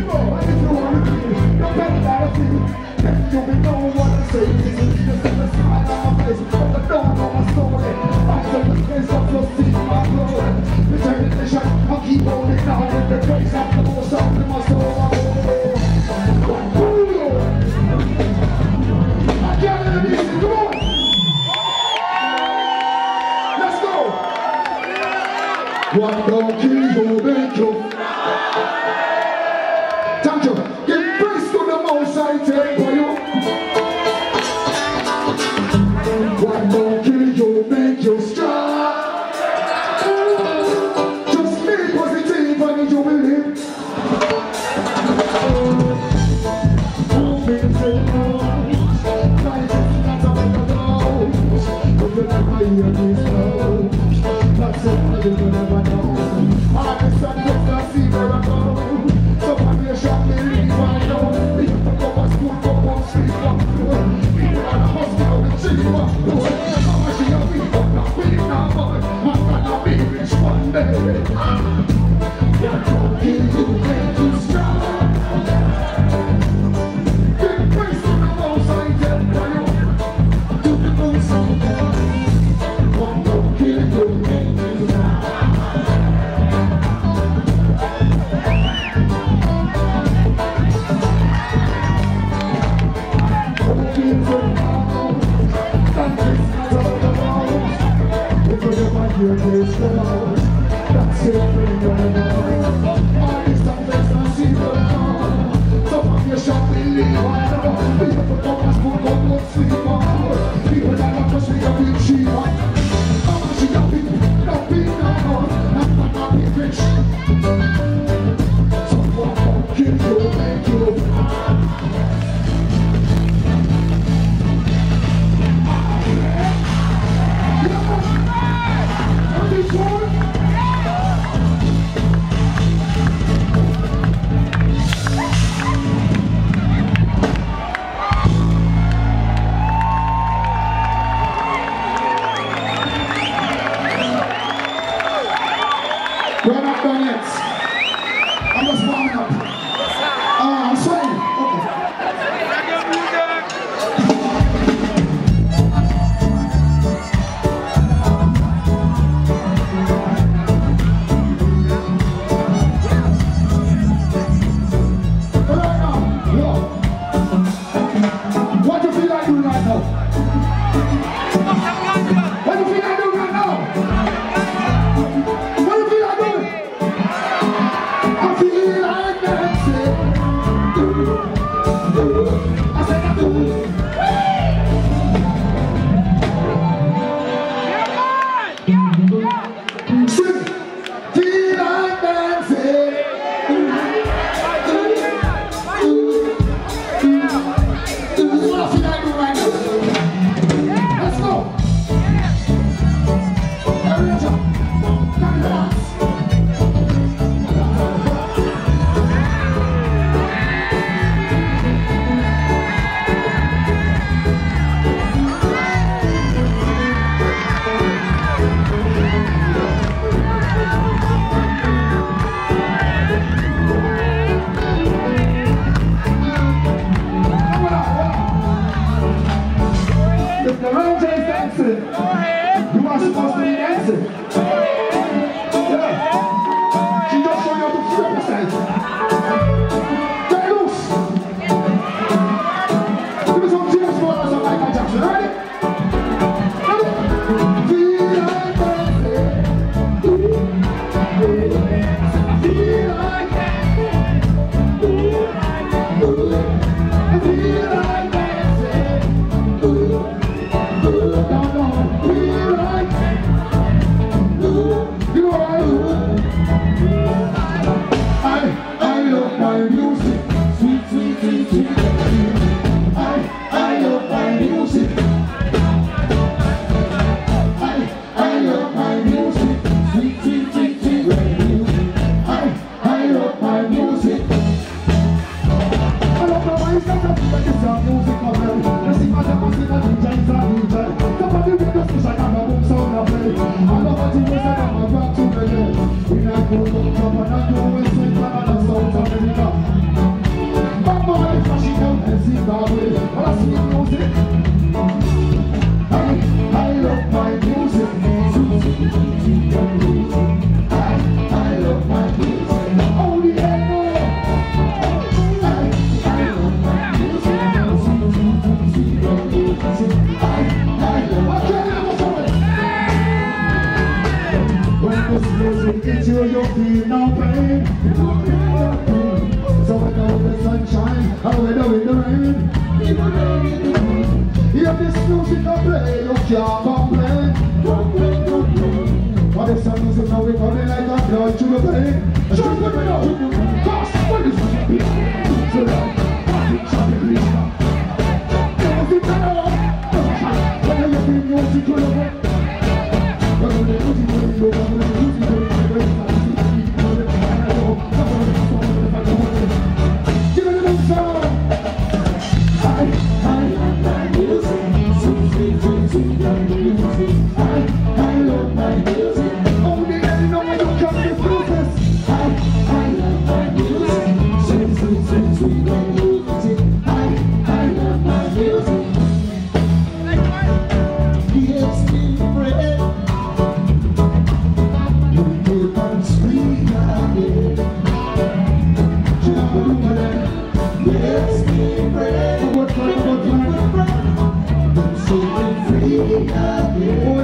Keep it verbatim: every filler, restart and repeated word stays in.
What don't kill you, make you. Thank you. Give praise to the most I take for you. What don't kill you, make you strong. Just be positive and you will live. Moving to the moon. Life is not on the road. But you never hear this now. That's it, you will never know. I understand just I see where I go. So when you shot me, leave I know. People to go to school, go home, sleep on the floor. People at the hospital, they cheat on the floor. How much you got me, but not really now, boy. I'm gonna be rich one day. You're talking, you make you strong. Give praise to the most I tell for you. Do the most I tell. One don't kill you, make you strong. Your days come out. That's it, bring your love. All these somethings I see the love. Some of your shop believe I know. People put up my school, go go sleep on. People that are just me a big cheap one. How much you got people? Don't be no more. I'm not be rich. Someone won't kill you, make you. We're not done yet. I'm just warming up. Uh, I'm sweating. Okay. Right now, yo. What do you feel like doing right now? What do you feel like doing right now? You are supposed to be dancing. Yeah. She just showed you how to represent. Get loose. Give me some James Bond or some Michael Jackson. Ready? Ready? Feel like dancing. Feel like dancing. Feel like dancing. Down, down. Feel like you are. I, I love my music. Sweet, sweet, sweet, sweet. I, I love my music. I, I love my music. Sweet, sweet, sweet, sweet. I, I love my music. I love the way that I feel like it's our music already. Let's see what I'm saying, I'm D J, I'm D J. Somebody with us, wish I got my boom sound I play. I love what you wish I got my rock to play. We like to look up and I do it, sweet, and I love South America. can't complain. But the sun is now we coming like a blood to the vein. Shut the window, cause what is the beat? So that, it's a big reason. Never think I know. When I look in music to the way. When I look in music to the way. When I look in music to the way. Give it a little sound. I, I love my music. Sweet, sweet, sweet, sweet, love music. I, I love my music. Only I know when you come to process. I, I love my music. Sweet, sweet, sweet, sweet, love music. I, I love my music. Gives me bread. You keep on sweet, I Yes, me bread. What kind of bread? I'm so free.